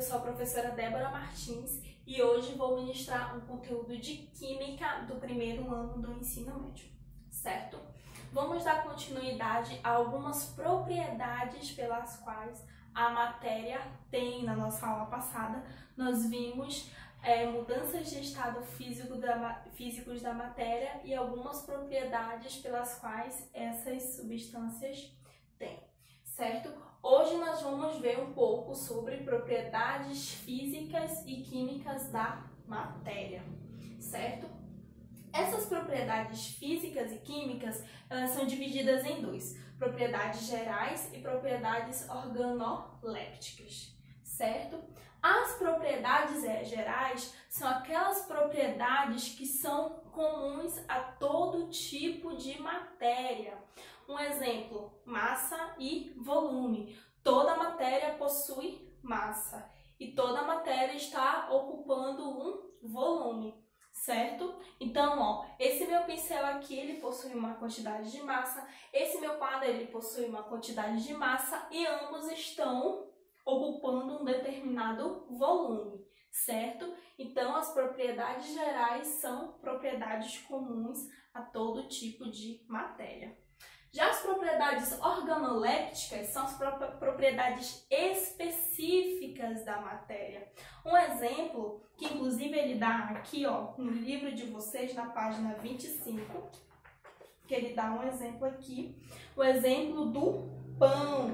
sou a professora Débora Martins e hoje vou ministrar um conteúdo de Química do primeiro ano do ensino médio, certo? Vamos dar continuidade a algumas propriedades pelas quais a matéria tem. Na nossa aula passada, nós vimos mudanças de estado físicos da matéria e algumas propriedades pelas quais essas substâncias têm, certo? Hoje nós vamos ver um pouco sobre propriedades físicas e químicas da matéria, certo? Essas propriedades físicas e químicas, elas são divididas em dois: propriedades gerais e propriedades organolépticas, certo? As propriedades gerais são aquelas propriedades que são comuns a todo tipo de matéria. Um exemplo: massa e volume. Toda matéria possui massa e toda matéria está ocupando um volume, certo? Então, esse meu pincel aqui, ele possui uma quantidade de massa, esse meu quadro, ele possui uma quantidade de massa e ambos estão ocupando um determinado volume, certo? Então, as propriedades gerais são propriedades comuns a todo tipo de matéria. Já as propriedades organolépticas são as propriedades específicas da matéria. Um exemplo, que inclusive ele dá aqui, no livro de vocês, na página 25, que ele dá um exemplo aqui, o exemplo do pão.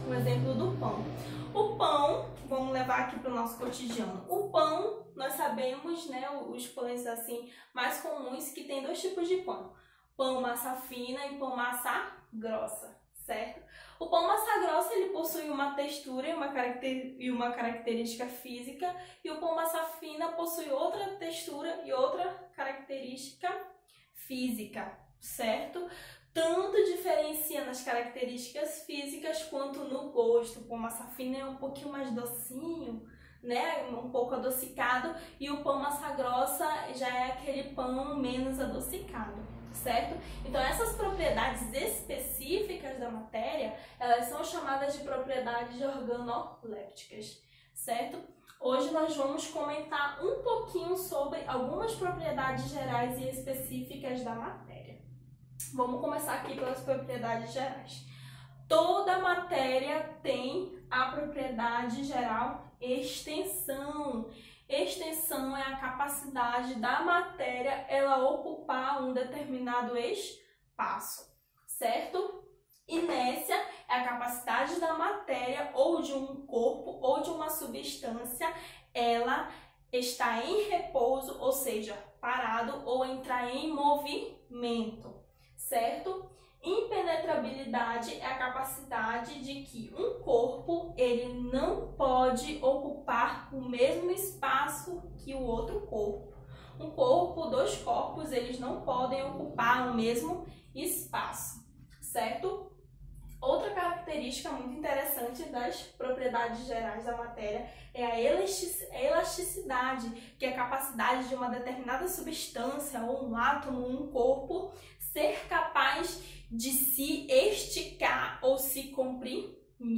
O pão, vamos levar aqui para o nosso cotidiano. O pão, nós sabemos, os pães assim mais comuns, que tem dois tipos de pão: pão massa fina e pão massa grossa, certo? O pão massa grossa, ele possui uma textura e uma característica física, e o pão massa fina possui outra textura e outra característica física, certo? Tanto diferencia nas características físicas quanto no gosto. O pão massa fina é um pouquinho mais docinho, um pouco adocicado, e o pão massa grossa já é aquele pão menos adocicado, certo? Então, essas propriedades específicas da matéria, elas são chamadas de propriedades organolépticas, certo? Hoje nós vamos comentar um pouquinho sobre algumas propriedades gerais e específicas da matéria. Vamos começar aqui pelas propriedades gerais. Toda matéria tem a propriedade geral extensão. Extensão é a capacidade da matéria ela ocupar um determinado espaço, certo? Inércia é a capacidade da matéria ou de um corpo ou de uma substância ela estar em repouso, ou seja, parado, ou entrar em movimento, certo? Impenetrabilidade é a capacidade de que um corpo ele não pode ocupar o mesmo espaço que o outro corpo. Um corpo, dois corpos, eles não podem ocupar o mesmo espaço, certo? Outra característica muito interessante das propriedades gerais da matéria é a elasticidade, que é a capacidade de uma determinada substância ou um átomo, um corpo, ser capaz de se esticar ou se comprimir,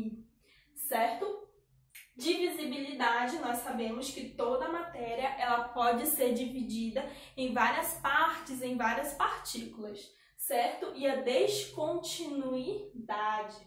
certo? Divisibilidade, nós sabemos que toda matéria ela pode ser dividida em várias partes, em várias partículas, certo? E a descontinuidade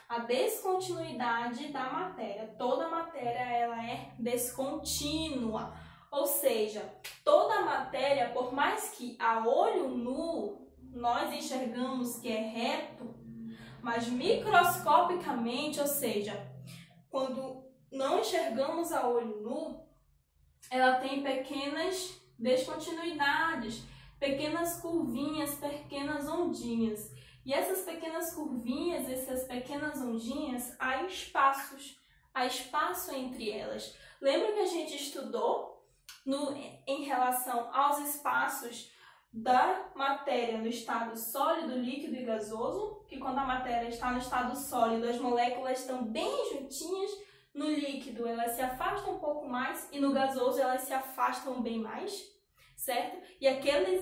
da matéria. Toda matéria ela é descontínua, ou seja, toda matéria, por mais que a olho nu nós enxergamos que é reto, mas microscopicamente, ou seja, quando não enxergamos a olho nu, ela tem pequenas descontinuidades, pequenas curvinhas, pequenas ondinhas. E essas pequenas curvinhas, essas pequenas ondinhas, há espaço entre elas. Lembra que a gente estudou em relação aos espaços da matéria no estado sólido, líquido e gasoso? Que quando a matéria está no estado sólido, as moléculas estão bem juntinhas, no líquido elas se afastam um pouco mais e no gasoso elas se afastam bem mais, certo? E aqueles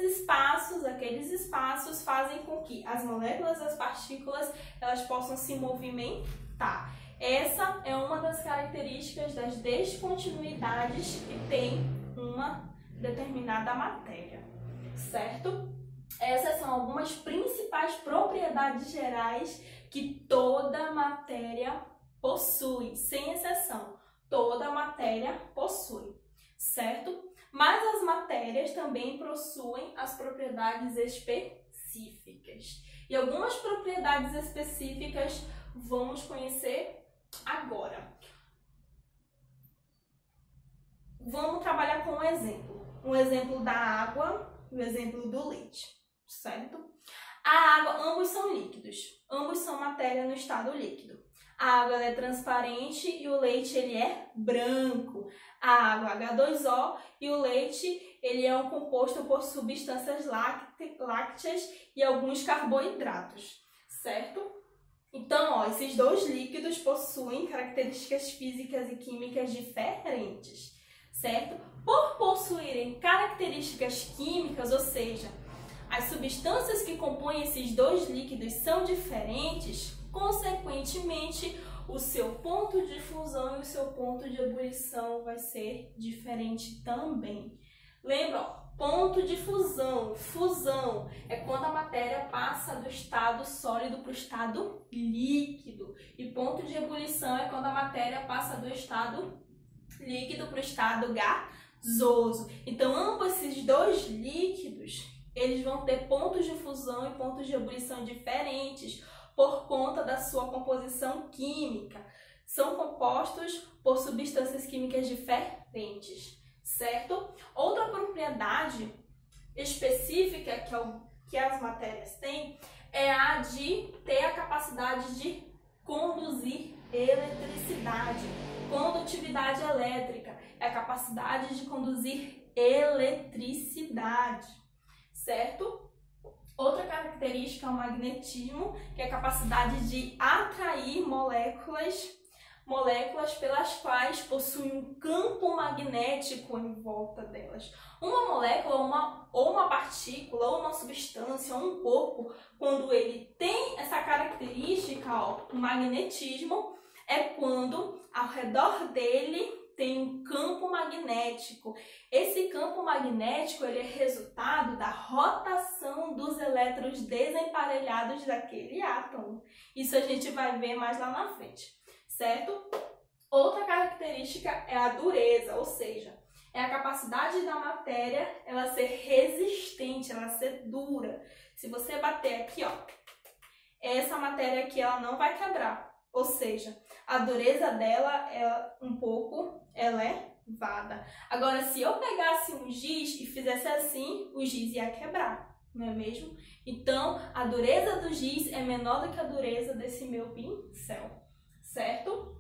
espaços fazem com que as moléculas, as partículas, elas possam se movimentar. Essa é uma das características das descontinuidades que tem uma determinada matéria, certo? Essas são algumas principais propriedades gerais que toda matéria possui, sem exceção. Toda matéria possui, certo? Mas as matérias também possuem as propriedades específicas. E algumas propriedades específicas vamos conhecer agora. Vamos trabalhar com um exemplo. Um exemplo da água e um exemplo do leite, certo? A água, ambos são líquidos. Ambos são matéria no estado líquido. A água ela é transparente e o leite ele é branco. A água H2O e o leite ele é um composto por substâncias lácteas e alguns carboidratos, certo? Então, ó, esses dois líquidos possuem características físicas e químicas diferentes, certo? Por possuírem características químicas, ou seja, as substâncias que compõem esses dois líquidos são diferentes, consequentemente, o seu ponto de fusão e o seu ponto de ebulição vai ser diferente também. Lembra, ó, ponto de fusão. Fusão é quando a matéria passa do estado sólido para o estado líquido. E ponto de ebulição é quando a matéria passa do estado líquido para o estado gasoso. Então, ambos esses dois líquidos, eles vão ter pontos de fusão e pontos de ebulição diferentes por conta da sua composição química. São compostos por substâncias químicas diferentes, certo? Outra propriedade específica que as matérias têm é a de ter a capacidade de conduzir eletricidade. Condutividade elétrica é a capacidade de conduzir eletricidade, certo? Outra característica é o magnetismo, que é a capacidade de atrair moléculas pelas quais possuem um campo magnético em volta delas. Uma molécula, ou uma partícula, ou uma substância, ou um corpo, quando ele tem essa característica, ó, o magnetismo, é quando ao redor dele tem um campo magnético. Esse campo magnético ele é resultado da rotação dos elétrons desemparelhados daquele átomo. Isso a gente vai ver mais lá na frente, certo? Outra característica é a dureza, ou seja, é a capacidade da matéria ela ser resistente, ela ser dura. Se você bater aqui, ó, essa matéria aqui ela não vai quebrar. Ou seja, a dureza dela é um pouco elevada. Agora, se eu pegasse um giz e fizesse assim, o giz ia quebrar, não é mesmo? Então, a dureza do giz é menor do que a dureza desse meu pincel, certo?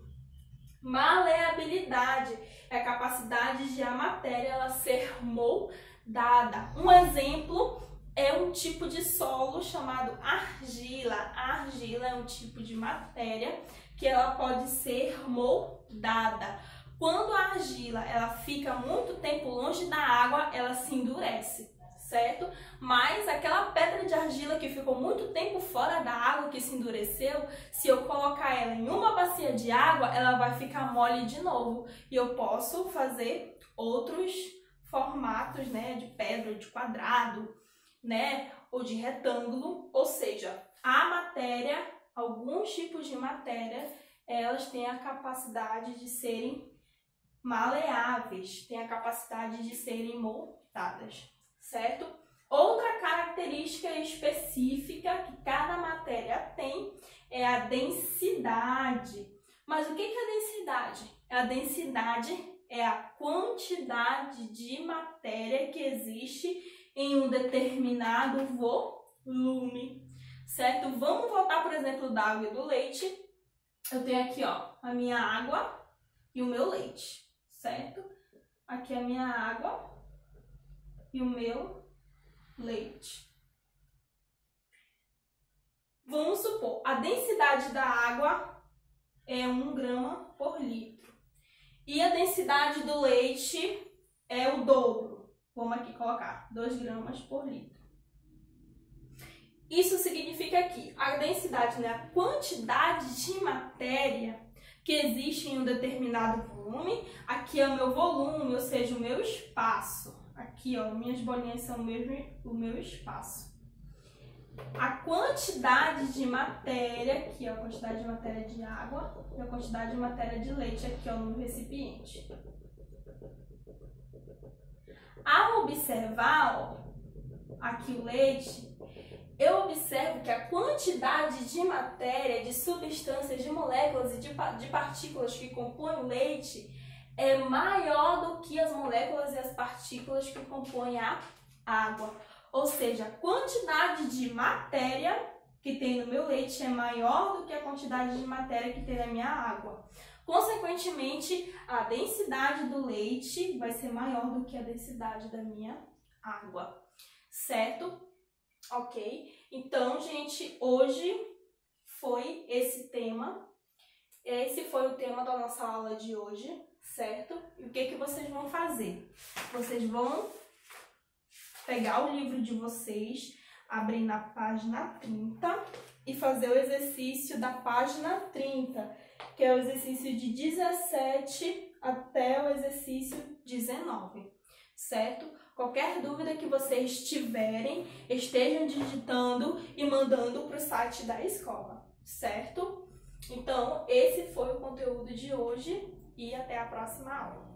Maleabilidade é a capacidade de a matéria ela ser moldada. Um exemplo é um tipo de solo chamado argila. A argila é um tipo de matéria que ela pode ser moldada. Quando a argila ela fica muito tempo longe da água, ela se endurece, certo? Mas aquela pedra de argila que ficou muito tempo fora da água, que se endureceu, se eu colocar ela em uma bacia de água, ela vai ficar mole de novo. E eu posso fazer outros formatos, né, de pedra, de quadrado, né, ou de retângulo, ou seja, a matéria, alguns tipos de matéria, elas têm a capacidade de serem maleáveis, têm a capacidade de serem moldadas, certo? Outra característica específica que cada matéria tem é a densidade. Mas o que é a densidade? A densidade é a quantidade de matéria que existe em um determinado volume, certo? Vamos voltar, por exemplo, da água e do leite. Eu tenho aqui, ó, a minha água e o meu leite, certo? Aqui a minha água e o meu leite. Vamos supor, a densidade da água é 1 grama por litro. E a densidade do leite é o dobro. Vamos aqui colocar 2 gramas por litro. Isso significa que a densidade, né, a quantidade de matéria que existe em um determinado volume. Aqui é o meu volume, ou seja, o meu espaço. Aqui, ó, minhas bolinhas são o meu espaço. A quantidade de matéria, aqui, ó, a quantidade de matéria de água e a quantidade de matéria de leite aqui, ó, no recipiente. Ao observar, ó, aqui o leite, eu observo que a quantidade de matéria, de substâncias, de moléculas e de partículas que compõem o leite é maior do que as moléculas e as partículas que compõem a água. Ou seja, a quantidade de matéria que tem no meu leite é maior do que a quantidade de matéria que tem na minha água. Consequentemente, a densidade do leite vai ser maior do que a densidade da minha água, certo? Ok? Então, gente, hoje foi esse tema. Esse foi o tema da nossa aula de hoje, certo? E o que vocês vão fazer? Vocês vão pegar o livro de vocês, abrir na página 30 e fazer o exercício da página 30, que é o exercício de 17 até o exercício 19, certo? Qualquer dúvida que vocês tiverem, estejam digitando e mandando para o site da escola, certo? Então, esse foi o conteúdo de hoje e até a próxima aula.